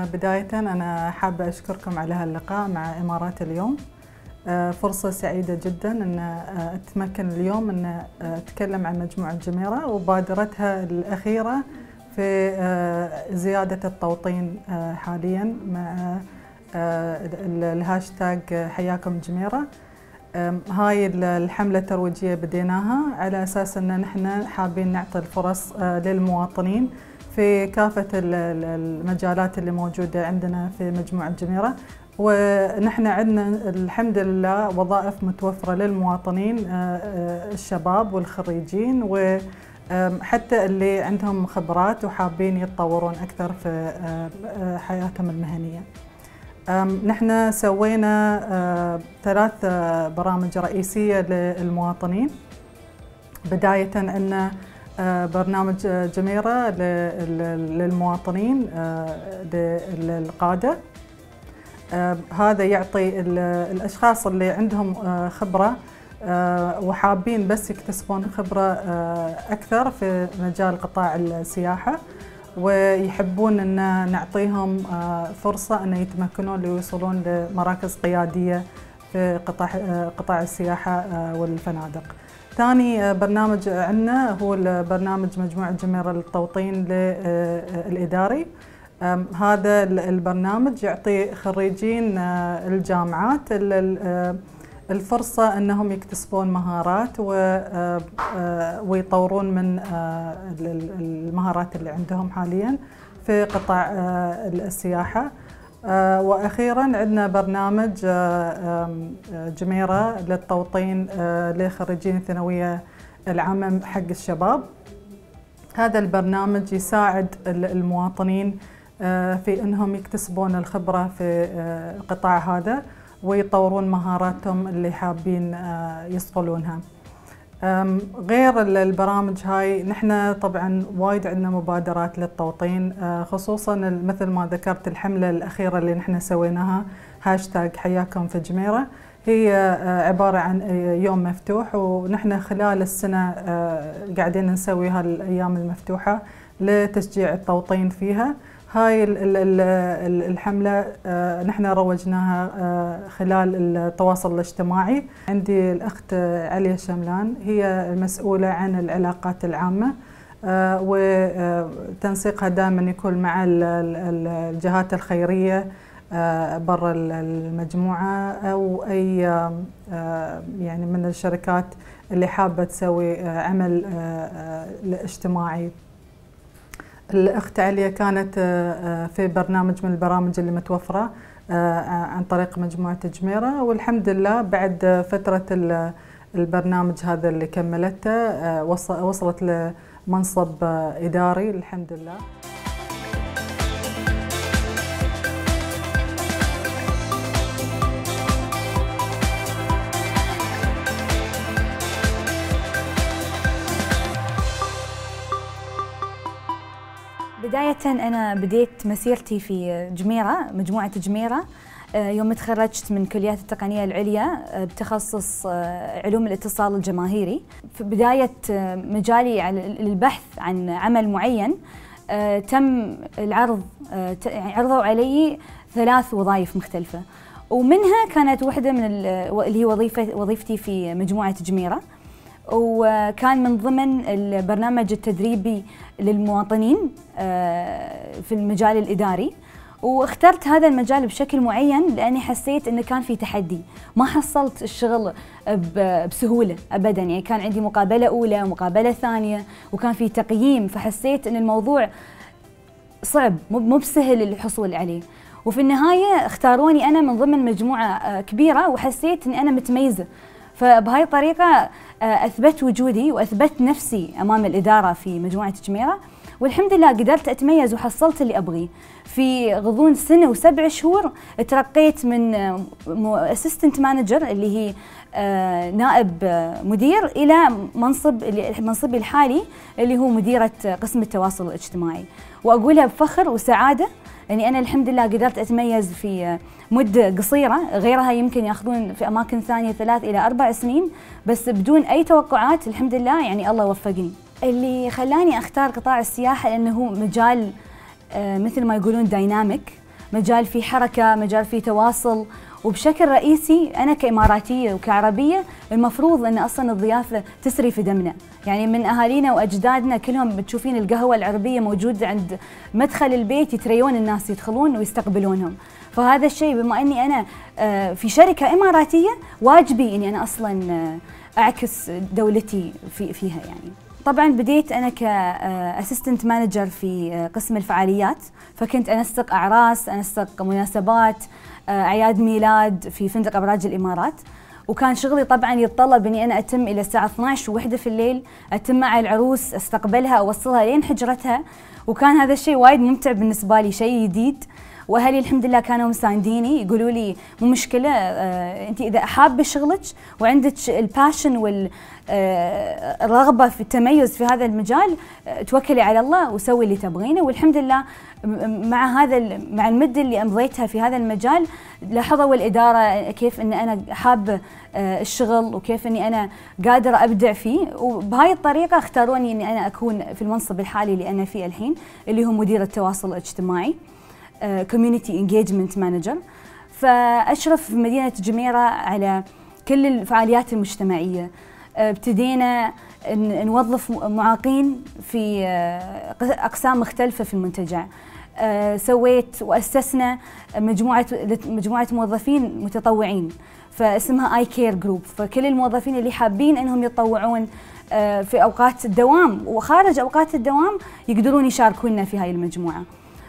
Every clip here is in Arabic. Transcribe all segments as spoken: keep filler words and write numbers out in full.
بداية أنا حابة أشكركم على هاللقاء مع إمارات اليوم. فرصة سعيدة جدا أن أتمكن اليوم أن أتكلم عن مجموعة جميرة وبادرتها الأخيرة في زيادة التوطين حاليا مع الهاشتاج حياكم جميرة. هاي الحملة الترويجية بديناها على أساس أن نحن حابين نعطي الفرص للمواطنين في كافة المجالات اللي موجودة عندنا في مجموعة جميرة، ونحن عندنا الحمد لله وظائف متوفرة للمواطنين الشباب والخريجين وحتى اللي عندهم خبرات وحابين يتطورون أكثر في حياتهم المهنية. نحن سوينا ثلاث برامج رئيسية للمواطنين. بداية عندنا برنامج جميرة للمواطنين للقادة، هذا يعطي الأشخاص اللي عندهم خبرة وحابين بس يكتسبون خبرة أكثر في مجال قطاع السياحة ويحبون أن نعطيهم فرصة أن يتمكنون ليوصلون لمراكز قيادية في قطاع قطاع السياحة والفنادق. ثاني برنامج عندنا هو برنامج مجموعة جميرة للتوطين الإداري. هذا البرنامج يعطي خريجين الجامعات الفرصة أنهم يكتسبون مهارات ويطورون من المهارات اللي عندهم حاليا في قطاع السياحة. وأخيراً عندنا برنامج جميرة للتوطين لخريجين الثانوية العامة حق الشباب. هذا البرنامج يساعد المواطنين في أنهم يكتسبون الخبرة في القطاع هذا ويطورون مهاراتهم اللي حابين يصقلونها. غير البرامج هاي نحن طبعا وايد عندنا مبادرات للتوطين، خصوصا مثل ما ذكرت الحملة الأخيرة اللي نحن سويناها هاشتاج حياكم في جميرة، هي عبارة عن يوم مفتوح ونحن خلال السنة قاعدين نسوي هالأيام المفتوحة لتشجيع التوطين فيها. هاي الحملة نحن روجناها خلال التواصل الاجتماعي. عندي الأخت عليا شملان، هي المسؤولة عن العلاقات العامة وتنسيقها دائما يكون مع الجهات الخيرية برا المجموعة أو أي يعني من الشركات اللي حابة تسوي عمل اجتماعي. الأخت عليا كانت في برنامج من البرامج اللي متوفرة عن طريق مجموعة جميرة، والحمد لله بعد فترة البرنامج هذا اللي كملته وصلت لمنصب إداري الحمد لله. بداية أنا بديت مسيرتي في جميرة، مجموعة جميرة، يوم تخرجت من كليات التقنية العليا بتخصص علوم الاتصال الجماهيري. في بداية مجالي للبحث عن عمل معين تم العرض، عرضوا علي ثلاث وظائف مختلفة، ومنها كانت واحدة من اللي هي وظيفة وظيفتي في مجموعة جميرة، وكان من ضمن البرنامج التدريبي للمواطنين في المجال الإداري. واخترت هذا المجال بشكل معين لأني حسيت أنه كان في تحدي، ما حصلت الشغل بسهولة أبدا، يعني كان عندي مقابلة أولى ومقابلة ثانية وكان في تقييم، فحسيت أن الموضوع صعب مو بسهل الحصول عليه. وفي النهاية اختاروني أنا من ضمن مجموعة كبيرة وحسيت أني أنا متميزة، فبهاي الطريقة أثبت وجودي وأثبت نفسي أمام الإدارة في مجموعة جميرة، والحمد لله قدرت أتميز وحصلت اللي أبغيه. في غضون سنة وسبع شهور ترقيت من أسيستنت مانجر اللي هي نائب مدير إلى منصب منصبي الحالي اللي هو مديرة قسم التواصل الاجتماعي، وأقولها بفخر وسعادة يعني أنا الحمد لله قدرت أتميز في مدة قصيرة، غيرها يمكن ياخذون في أماكن ثانية ثلاث إلى أربع سنين، بس بدون أي توقعات الحمد لله يعني الله وفقني. اللي خلاني أختار قطاع السياحة لأنه هو مجال مثل ما يقولون دايناميك، مجال فيه حركة، مجال فيه تواصل. وبشكل رئيسي أنا كإماراتية وكعربية المفروض أن أصلا الضيافة تسري في دمنا، يعني من أهالينا وأجدادنا كلهم بتشوفين القهوة العربية موجودة عند مدخل البيت، يتريون الناس يدخلون ويستقبلونهم. فهذا الشيء بما أني أنا في شركة إماراتية واجبي أني أنا أصلا أعكس دولتي في فيها. يعني طبعا بديت أنا كأسيستنت مانجر في قسم الفعاليات، فكنت أنسق أعراس، أنسق مناسبات، أعياد ميلاد في فندق أبراج الإمارات. وكان شغلي طبعا يتطلب اني انا اتم الى الساعه اثنعش ووحدة في الليل، اتم مع العروس، استقبلها، اوصلها لين حجرتها. وكان هذا الشيء وايد ممتع بالنسبه لي، شيء جديد. واهلي الحمد لله كانوا مسانديني، يقولوا لي مو مشكله، آه انت اذا حابه شغلك وعندك الباشن والرغبه في التميز في هذا المجال، آه توكلي على الله وسوي اللي تبغينه. والحمد لله مع هذا مع المده اللي امضيتها في هذا المجال لاحظوا الاداره كيف ان انا حابه آه الشغل وكيف اني انا قادره ابدع فيه، وبهاي الطريقه اختاروني اني انا اكون في المنصب الحالي اللي انا فيه الحين، اللي هو مدير التواصل الاجتماعي، كوميونتي انجيجمنت مانجر. فاشرف في مدينه جميره على كل الفعاليات المجتمعيه. ابتدينا نوظف معاقين في اقسام مختلفه في المنتجع. سويت واسسنا مجموعه مجموعه موظفين متطوعين فاسمها اي كير جروب، فكل الموظفين اللي حابين انهم يتطوعون في اوقات الدوام وخارج اوقات الدوام يقدرون يشاركونا في هاي المجموعه.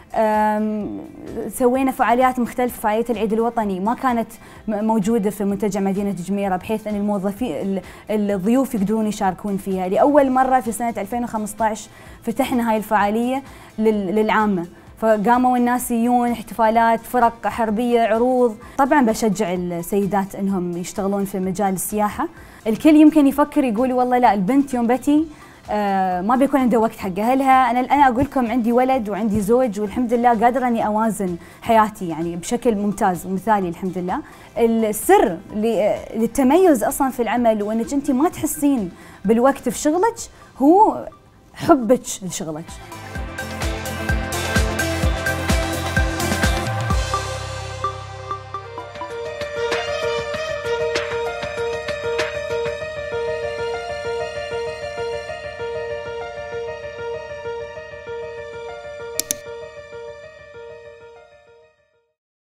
سوينا فعاليات مختلفة. فعالية العيد الوطني ما كانت موجودة في منتجع مدينة جميرة، بحيث أن الموظفين الضيوف يقدرون يشاركون فيها. لأول مرة في سنة ألفين وخمسة عشر فتحنا هاي الفعالية للعامة، فقاموا الناس يجون، احتفالات، فرق حربية، عروض. طبعا بشجع السيدات أنهم يشتغلون في مجال السياحة. الكل يمكن يفكر يقول والله لا، البنت يوم بتي آه ما بيكون عنده وقت حق اهلها. انا انا اقول لكم عندي ولد وعندي زوج، والحمد لله قادره اني اوازن حياتي يعني بشكل ممتاز ومثالي الحمد لله. السر للتميز اصلا في العمل وانك انت ما تحسين بالوقت في شغلك هو حبك لشغلك.